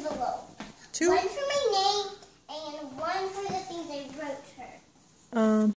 envelopes. 2? One for my name and one for the things I wrote her.